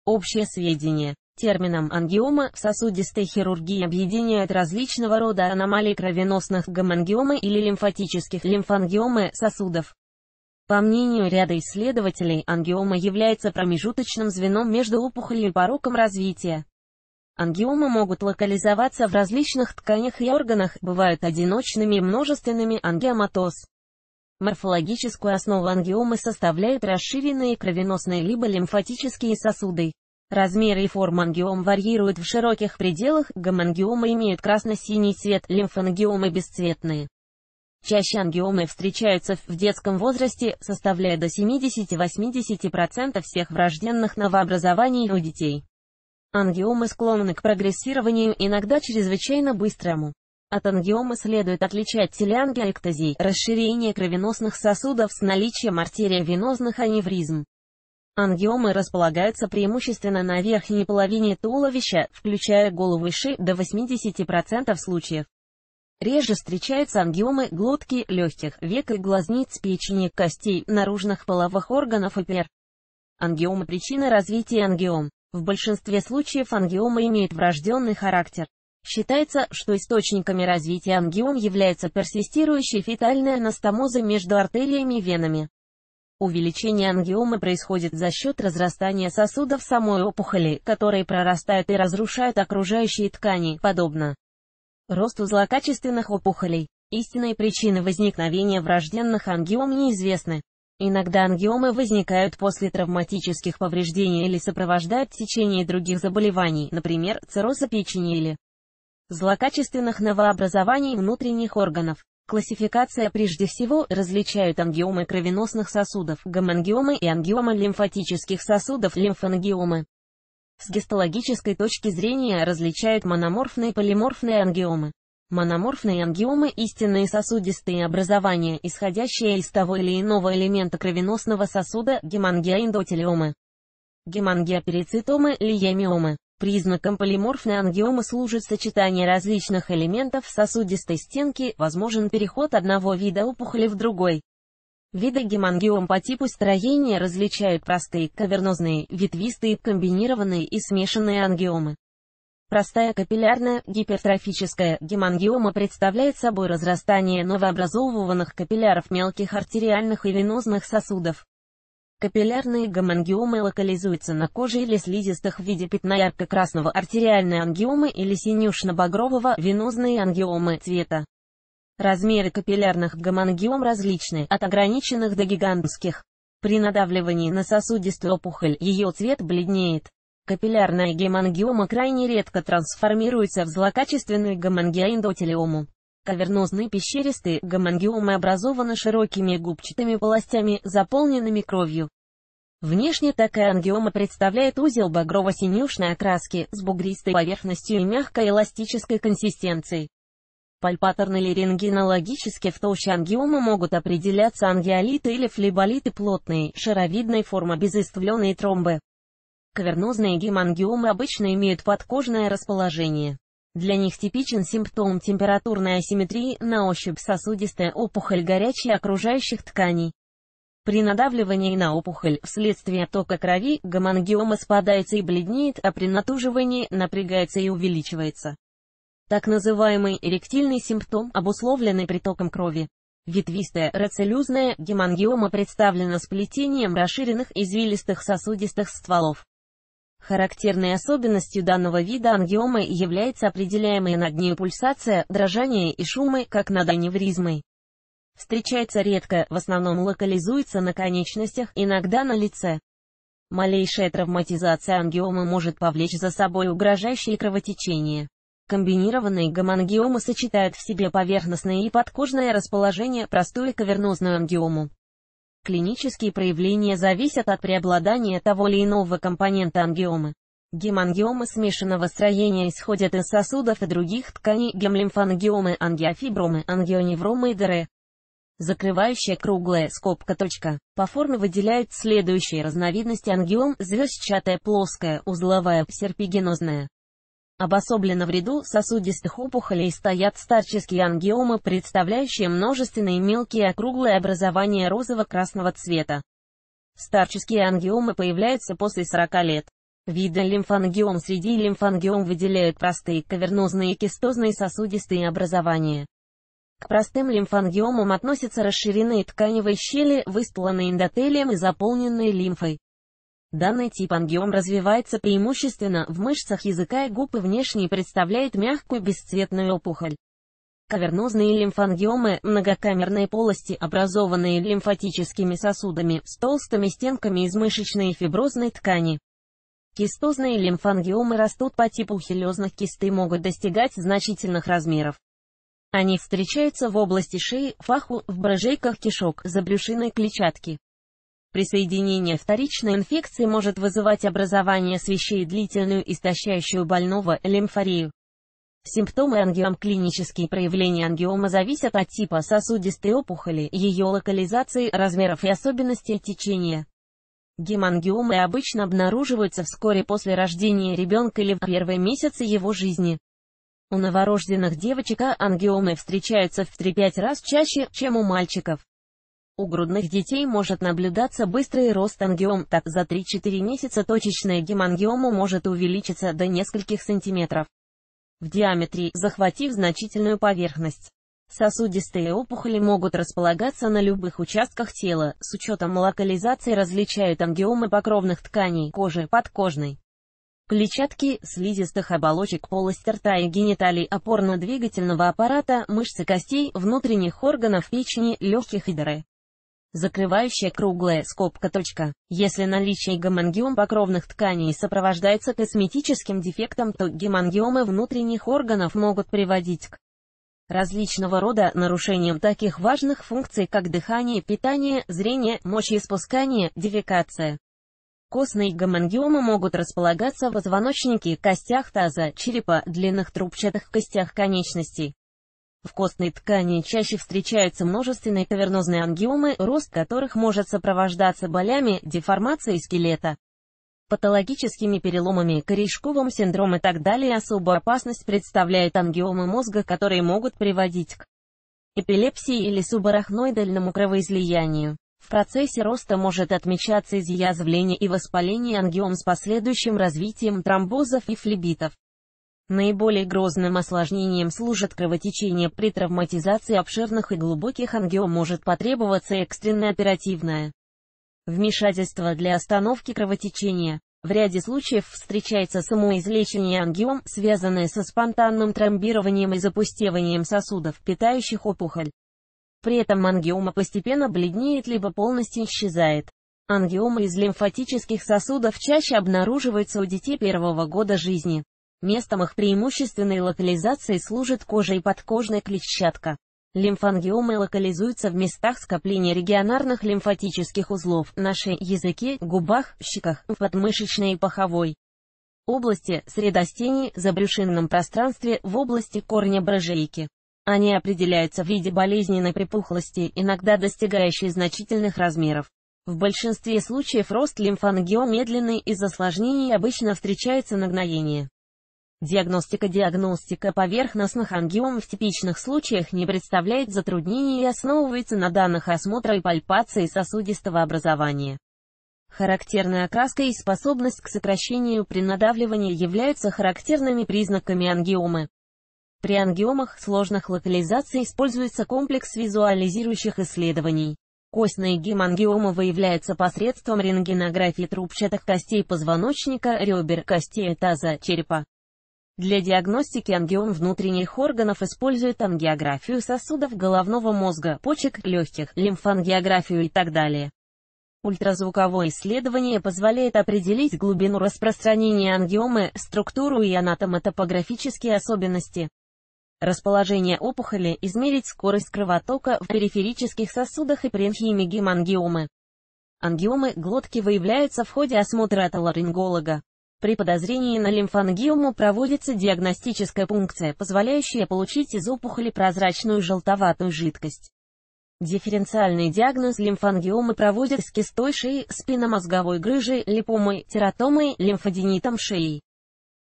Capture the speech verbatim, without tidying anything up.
Общее сведение. Термином ангиома в сосудистой хирургии объединяют различного рода аномалии кровеносных гемангиомы или лимфатических лимфангиомы сосудов. По мнению ряда исследователей, ангиома является промежуточным звеном между опухолью и пороком развития. Ангиомы могут локализоваться в различных тканях и органах, бывают одиночными и множественными ангиоматоз. Морфологическую основу ангиомы составляют расширенные кровеносные либо лимфатические сосуды. Размеры и форма ангиом варьируют в широких пределах, гемангиомы имеют красно-синий цвет, лимфангиомы бесцветные. Чаще ангиомы встречаются в детском возрасте, составляя до семидесяти-восьмидесяти процентов всех врожденных новообразований у детей. Ангиомы склонны к прогрессированию, иногда чрезвычайно быстрому. От ангиомы следует отличать телеангиоэктазий, расширение кровеносных сосудов с наличием артериовенозных аневризм. Ангиомы располагаются преимущественно на верхней половине туловища, включая голову и шею, до восьмидесяти процентов случаев. Реже встречаются ангиомы глотки, легких, век и глазниц, печени, костей, наружных половых органов и пер. Ангиомы – причина развития ангиом. В большинстве случаев ангиомы имеют врожденный характер. Считается, что источниками развития ангиом является персистирующая фетальная анастомоза между артериями и венами. Увеличение ангиомы происходит за счет разрастания сосудов самой опухоли, которые прорастают и разрушают окружающие ткани, подобно росту злокачественных опухолей. Истинные причины возникновения врожденных ангиом неизвестны. Иногда ангиомы возникают после травматических повреждений или сопровождают течение других заболеваний, например, цирроза печени или злокачественных новообразований внутренних органов. Классификация прежде всего различают ангиомы кровеносных сосудов, гемангиомы и ангиомы лимфатических сосудов, лимфангиомы. С гистологической точки зрения различают мономорфные и полиморфные ангиомы. Мономорфные ангиомы – истинные сосудистые образования, исходящие из того или иного элемента кровеносного сосуда, гемангиоэндотелиомы. Гемангиоперицитомы, лиемиомы. Признаком полиморфной ангиомы служит сочетание различных элементов сосудистой стенки, возможен переход одного вида опухоли в другой. Виды гемангиом по типу строения различают простые, кавернозные, ветвистые, комбинированные и смешанные ангиомы. Простая капиллярная, гипертрофическая гемангиома представляет собой разрастание новообразовыванных капилляров мелких артериальных и венозных сосудов. Капиллярные гемангиомы локализуются на коже или слизистых в виде пятна ярко-красного, артериальные ангиомы или синюшно-багрового, венозные ангиомы цвета. Размеры капиллярных гемангиом различны, от ограниченных до гигантских. При надавливании на сосудистую опухоль ее цвет бледнеет. Капиллярная гемангиома крайне редко трансформируется в злокачественную гемангиоэндотелиому. Кавернозные пещеристые гемангиомы образованы широкими губчатыми полостями, заполненными кровью. Внешне такая ангиома представляет узел багрово-синюшной окраски, с бугристой поверхностью и мягкой эластической консистенцией. Пальпаторно или рентгенологически в толще ангиомы могут определяться ангиолиты или флеболиты плотные, шаровидной формы без искривленные тромбы. Кавернозные гемангиомы обычно имеют подкожное расположение. Для них типичен симптом температурной асимметрии, на ощупь сосудистая опухоль горячей окружающих тканей. При надавливании на опухоль, вследствие оттока крови, гемангиома спадается и бледнеет, а при натуживании напрягается и увеличивается. Так называемый эректильный симптом, обусловленный притоком крови. Ветвистая, рацеллюзная гемангиома представлена сплетением расширенных извилистых сосудистых стволов. Характерной особенностью данного вида ангиомы является определяемая над нею пульсация, дрожание и шумы, как над аневризмой. Встречается редко, в основном локализуется на конечностях, иногда на лице. Малейшая травматизация ангиомы может повлечь за собой угрожающее кровотечение. Комбинированные гемангиомы сочетают в себе поверхностное и подкожное расположение, простую кавернозную ангиому. Клинические проявления зависят от преобладания того или иного компонента ангиомы. Гемангиомы смешанного строения исходят из сосудов и других тканей, гемлимфангиомы, ангиофибромы, ангионевромы и ДР. Закрывающая круглая скобка точка. По форме выделяют следующие разновидности ангиом: звездчатая, плоская, узловая, серпигенозная. Обособленно в ряду сосудистых опухолей стоят старческие ангиомы, представляющие множественные мелкие округлые образования розово-красного цвета. Старческие ангиомы появляются после сорока лет. Виды лимфангиом. Среди лимфангиом выделяют простые, кавернозные и кистозные сосудистые образования. К простым лимфангиомам относятся расширенные тканевые щели, выстланные эндотелием и заполненные лимфой. Данный тип ангиом развивается преимущественно в мышцах языка и губ и внешне представляет мягкую бесцветную опухоль. Кавернозные лимфангиомы – многокамерные полости, образованные лимфатическими сосудами, с толстыми стенками из мышечной и фиброзной ткани. Кистозные лимфангиомы растут по типу хилезных кист и могут достигать значительных размеров. Они встречаются в области шеи, фаху, в брыжейках кишок, забрюшинной клетчатки. Присоединение вторичной инфекции может вызывать образование свищей и длительную истощающую больного лимфорию. Симптомы ангиом. Клинические проявления ангиома зависят от типа сосудистой опухоли, ее локализации, размеров и особенностей течения. Гемангиомы обычно обнаруживаются вскоре после рождения ребенка или в первые месяцы его жизни. У новорожденных девочек ангиомы встречаются в три-пять раз чаще, чем у мальчиков. У грудных детей может наблюдаться быстрый рост ангиом, так за три-четыре месяца точечная гемангиома может увеличиться до нескольких сантиметров в диаметре, захватив значительную поверхность. Сосудистые опухоли могут располагаться на любых участках тела, с учетом локализации различают ангиомы покровных тканей, кожи, подкожной, клетчатки, слизистых оболочек полости рта и гениталий, опорно-двигательного аппарата, мышц и костей, внутренних органов печени, легких и дыры. Закрывающая круглая скобка точка. Если наличие гемангиом покровных тканей сопровождается косметическим дефектом, то гемангиомы внутренних органов могут приводить к различного рода нарушениям таких важных функций, как дыхание, питание, зрение, мочеиспускание, дефекация. Костные гемангиомы могут располагаться в позвоночнике, костях таза, черепа, длинных трубчатых костях конечностей. В костной ткани чаще встречаются множественные кавернозные ангиомы, рост которых может сопровождаться болями, деформацией скелета, патологическими переломами, корешковым синдромом и так далее. Особую опасность представляют ангиомы мозга, которые могут приводить к эпилепсии или субарахноидальному кровоизлиянию. В процессе роста может отмечаться изъязвление и воспаление ангиом с последующим развитием тромбозов и флебитов. Наиболее грозным осложнением служит кровотечение. При травматизации обширных и глубоких ангиом может потребоваться экстренное оперативное вмешательство для остановки кровотечения. В ряде случаев встречается самоизлечение ангиом, связанное со спонтанным тромбированием и запустеванием сосудов, питающих опухоль. При этом ангиома постепенно бледнеет либо полностью исчезает. Ангиомы из лимфатических сосудов чаще обнаруживаются у детей первого года жизни. Местом их преимущественной локализации служит кожа и подкожная клетчатка. Лимфангиомы локализуются в местах скопления регионарных лимфатических узлов, на шее, языке, губах, щеках, в подмышечной и паховой области, средостении, забрюшинном пространстве, в области корня брыжейки. Они определяются в виде болезненной припухлости, иногда достигающей значительных размеров. В большинстве случаев рост лимфангиом медленный, из осложнений обычно встречается нагноение. Диагностика Диагностика поверхностных ангиом в типичных случаях не представляет затруднений и основывается на данных осмотра и пальпации сосудистого образования. Характерная окраска и способность к сокращению при надавливании являются характерными признаками ангиомы. При ангиомах сложных локализаций используется комплекс визуализирующих исследований. Костные гемангиомы выявляются посредством рентгенографии трубчатых костей позвоночника, ребер, костей таза, черепа. Для диагностики ангиом внутренних органов используют ангиографию сосудов головного мозга, почек, легких, лимфангиографию и так далее. Ультразвуковое исследование позволяет определить глубину распространения ангиомы, структуру и анатомотопографические особенности расположения опухоли, измерить скорость кровотока в периферических сосудах и паренхиме гемангиомы. Ангиомы глотки выявляются в ходе осмотра отоларинголога. При подозрении на лимфангиому проводится диагностическая пункция, позволяющая получить из опухоли прозрачную желтоватую жидкость. Дифференциальный диагноз лимфангиомы проводят с кистой шеи, спинномозговой грыжей, липомой, тератомой, лимфаденитом шеи.